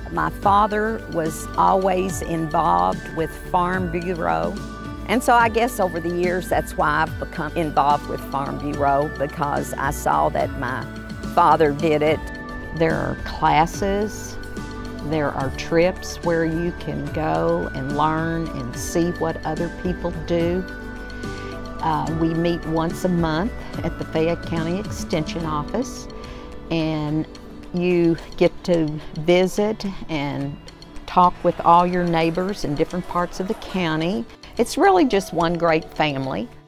My father was always involved with Farm Bureau. And so I guess over the years, that's why I've become involved with Farm Bureau, because I saw that my father did it. There are classes, there are trips where you can go and learn and see what other people do. We meet once a month at the Fayette County Extension Office, and you get to visit and talk with all your neighbors in different parts of the county. It's really just one great family.